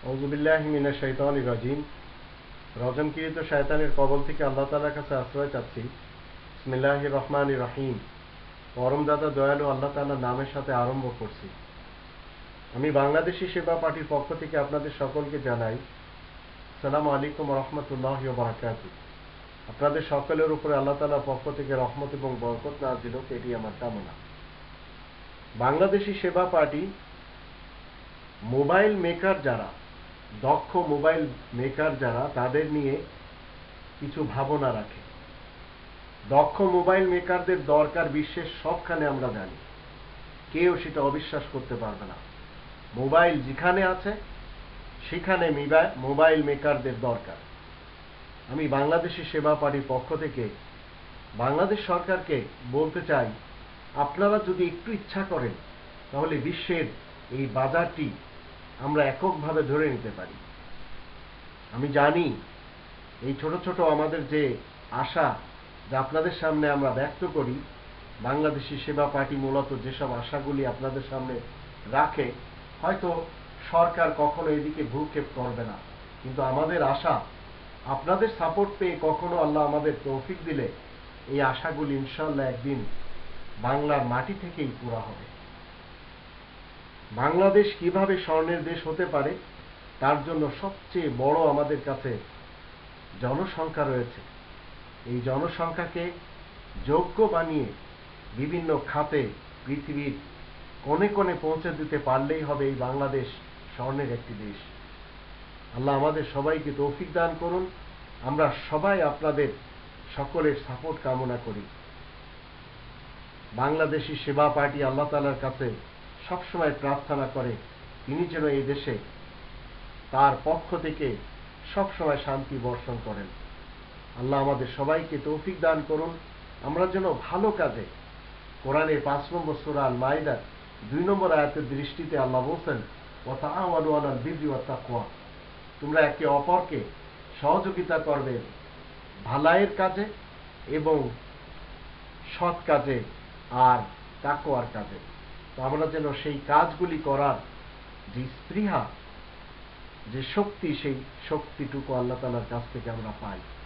আউযুবিল্লাহি মিনাশ শাইতানির রাজিম। রজমকৃত শয়তানের কবল থেকে আল্লাহ তাআলার কাছে আশ্রয় চাচ্ছি। বিসমিল্লাহির রহমানির রহিম। পরম দাতা দয়ালু আল্লাহ তাআলার নামের সাথে আরম্ভ করছি। আমি বাংলাদেশি সেবা পার্টির পক্ষ থেকে আপনাদের সকলকে জানাই আসসালামু আলাইকুম ওয়া রাহমাতুল্লাহি ওয়া বারাকাতুহু। আপনাদের সকলের উপরে আল্লাহ তাআলার পক্ষ থেকে রহমত এবং বরকত নাযিল হোক, এটি আমার কামনা। বাংলাদেশি সেবা পার্টি মোবাইল মেকার যারা, দক্ষ মোবাইল মেকার যারা, তাদের নিয়ে কিছু ভাবনা রাখে। দক্ষ মোবাইল মেকারদের দরকার বিশ্বের সবখানে, আমরা জানি, কেউ সেটা অবিশ্বাস করতে পারবে না। মোবাইল যেখানে আছে সেখানে মোবাইল মেকারদের দরকার। আমি বাংলাদেশি সেবা পার্টির পক্ষ থেকে বাংলাদেশ সরকারকে বলতে চাই, আপনারা যদি একটু ইচ্ছা করেন তাহলে বিশ্বের এই বাজারটি আমরা এককভাবে ধরে নিতে পারি। আমি জানি এই ছোট ছোট আমাদের যে আশা, যা আপনাদের সামনে আমরা ব্যক্ত করি, বাংলাদেশি সেবা পার্টি মূলত যেসব আশাগুলি আপনাদের সামনে রাখে, হয়তো সরকার কখনো এদিকে ভ্রুক্ষেপ করবে না, কিন্তু আমাদের আশা, আপনাদের সাপোর্ট পেয়ে কখনো আল্লাহ আমাদের তৌফিক দিলে এই আশাগুলি ইনশাআল্লাহ একদিন বাংলার মাটি থেকেই পুরা হবে। বাংলাদেশ কিভাবে স্বর্ণের দেশ হতে পারে, তার জন্য সবচেয়ে বড় আমাদের কাছে জনসংখ্যা রয়েছে। এই জনসংখ্যাকে যোগ্য বানিয়ে বিভিন্ন খাতে পৃথিবীর কোণে কোণে পৌঁছে দিতে পারলেই হবে এই বাংলাদেশ স্বর্ণের একটি দেশ। আল্লাহ আমাদের সবাইকে তৌফিক দান করুন। আমরা সবাই আপনাদের সকলের সাপোর্ট কামনা করি। বাংলাদেশি সেবা পার্টি আল্লাহ তাআলার কাছে সবসময় প্রার্থনা করে তিনি যেন এই দেশে তার পক্ষ থেকে সবসময় শান্তি বর্ষণ করেন। আল্লাহ আমাদের সবাইকে তৌফিক দান করুন। আমরা যেন ভালো কাজে, কোরআনের 5 নম্বর সূরা আল মাইদার 2 নম্বর আয়াতের দৃষ্টিতে আল্লাহ বলেন, ওয়া তাআওয়ানু আলাল বিররি ওয়াত তাকওয়া, তোমরা একে অপরকে সহযোগিতা করবে ভালাইয়ের কাজে এবং সৎ কাজে আর তাকওয়ার কাজে। তো আমরা যেন সেই কাজগুলি করার যে স্পৃহা, যে শক্তি, সেই শক্তিটুকু আল্লাহ তাআলার কাছ থেকে আমরা পাই।